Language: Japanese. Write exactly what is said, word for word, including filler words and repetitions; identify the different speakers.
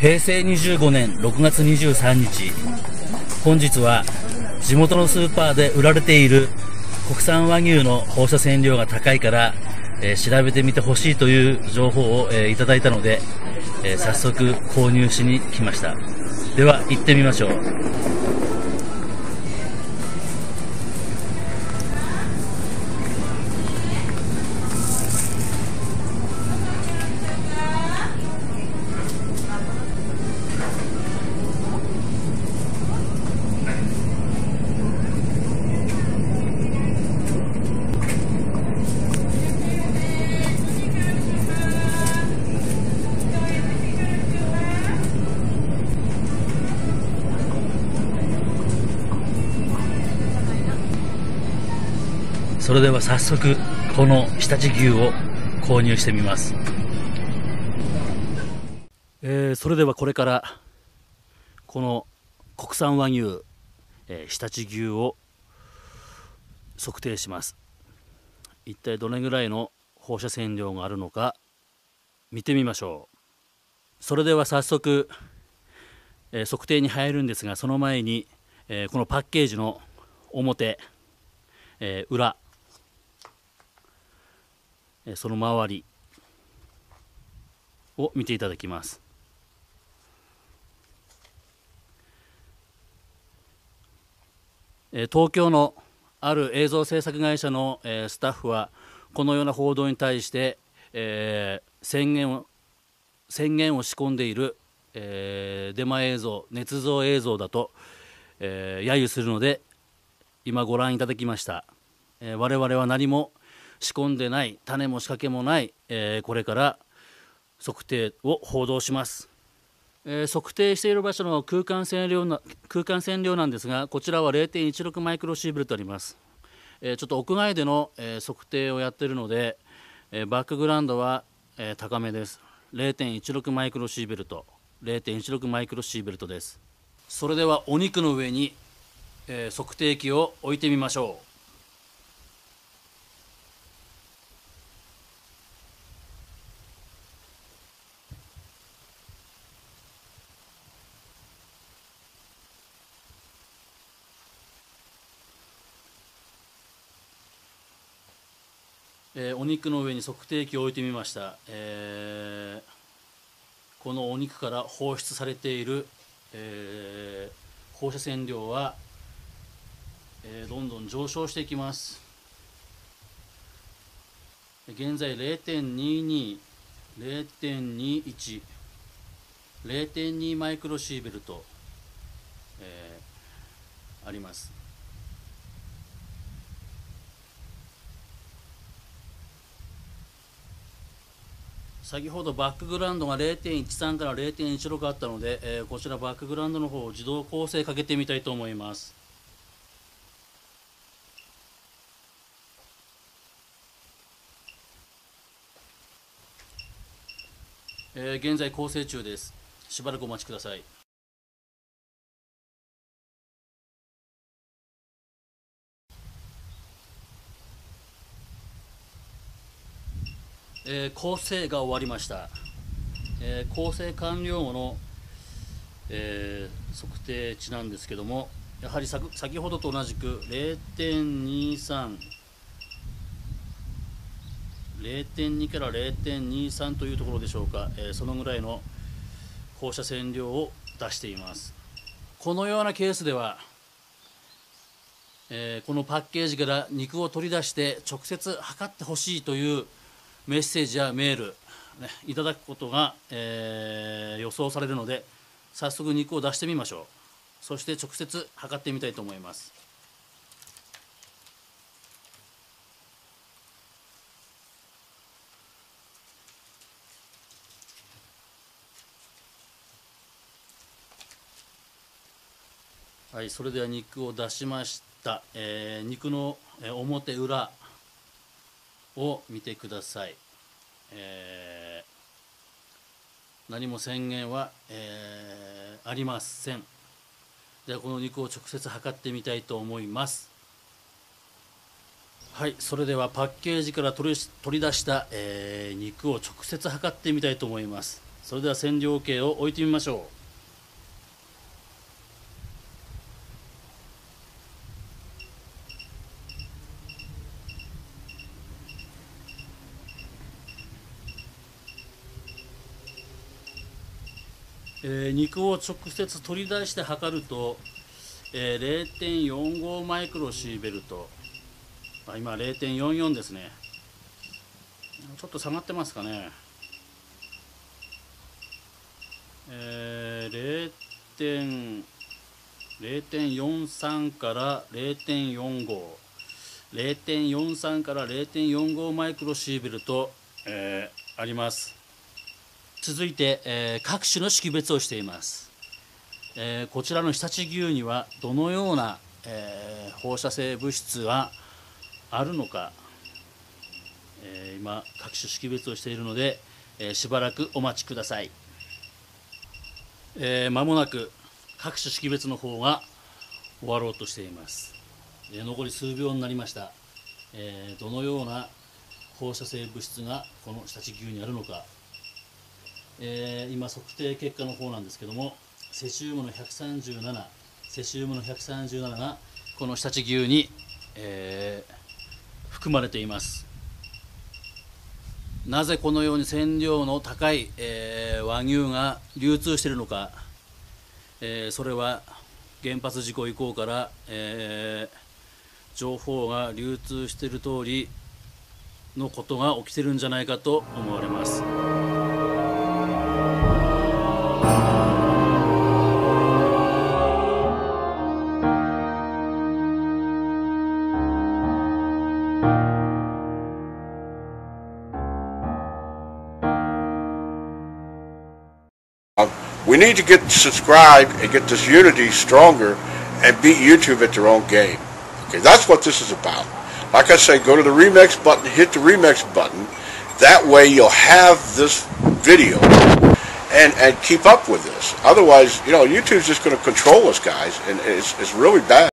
Speaker 1: へいせいにじゅうごねんろくがつにじゅうさんにち、本日は地元のスーパーで売られている国産和牛の放射線量が高いから、えー、調べてみてほしいという情報を、えー、いただいたので、えー、早速購入しに来ました。では行ってみましょう。それでは早速この常陸牛を購入してみます。えー、それではこれからこの国産和牛、えー、常陸牛を測定します。一体どれぐらいの放射線量があるのか見てみましょう。それでは早速、えー、測定に入るんですが、その前に、えー、このパッケージの表、えー、裏、その周りを見ていただきます。東京のある映像制作会社のスタッフはこのような報道に対して、えー、宣言を宣言を仕込んでいる、えー、デマ映像、捏造映像だと、えー、揶揄するので今ご覧いただきました。えー、我々は何も仕込んでない、種も仕掛けもない、えー、これから測定を報道します。えー、測定している場所の空間線量な空間線量なんですが、こちらは れいてんいちろく マイクロシーベルトあります。えー、ちょっと屋外での、えー、測定をやっているので、えー、バックグラウンドは、えー、高めです。 れいてんいちろく マイクロシーベルト れいてんいちろく マイクロシーベルトです。それではお肉の上に、えー、測定器を置いてみましょう。えー、お肉の上に測定器を置いてみました。えー、このお肉から放出されている、えー、放射線量は、えー、どんどん上昇していきます。現在 れいてんにじゅうに、れいてんにじゅういち、れいてんに マイクロシーベルト、えー、あります。先ほどバックグラウンドが れいてんいちさん から れいてんいちろく あったので、えー、こちらバックグラウンドの方を自動構成かけてみたいと思います。えー、現在構成中です。しばらくお待ちください。えー、構成が終わりました。えー、構成完了後の、えー、測定値なんですけども、やはりさ先ほどと同じく れいてんにじゅうさん、れいてんに から れいてんにじゅうさん というところでしょうか、えー、そのぐらいの放射線量を出しています。このようなケースでは、えー、このパッケージから肉を取り出して直接測ってほしいというメッセージやメール、ね、いただくことが、えー、予想されるので、早速肉を出してみましょう。そして直接測ってみたいと思います。はい、それでは肉を出しました。えー、肉の表裏を見てください。えー、何も宣言は、えー、ありません。ではこの肉を直接測ってみたいと思います。はい、それではパッケージから取り取り出した、えー、肉を直接測ってみたいと思います。 それでは染料計を置いてみましょう。えー、肉を直接取り出して測ると、えー、れいてんよんご マイクロシーベルト、あ、今 れいてんよんよん ですね。ちょっと下がってますかね。えー、れいてんよんさん から れいてんよんご、れいてんよんさん から れいてんよんご マイクロシーベルト、えー、あります。続いて、えー、各種の識別をしています。えー、こちらの常陸牛にはどのような、えー、放射性物質があるのか、えー、今各種識別をしているので、えー、しばらくお待ちください。えー、間もなく各種識別の方が終わろうとしています。えー、残り数秒になりました。えー、どのような放射性物質がこの常陸牛にあるのか、えー、今測定結果の方なんですけども、セシウムのひゃくさんじゅうなな、セシウムのひゃくさんじゅうなながこの常陸牛に、えー、含まれています。なぜこのように染料の高い、えー、和牛が流通しているのか、えー、それは原発事故以降から、えー、情報が流通している通りのことが起きているんじゃないかと思われます。
Speaker 2: We need to get subscribed and get this unity stronger and beat YouTube at their own game. Okay, that's what this is about. Like I say, go to the remix button, hit the remix button. That way you'll have this video and, and keep up with this. Otherwise, you know, YouTube's just going to control us, guys, and it's, it's really bad.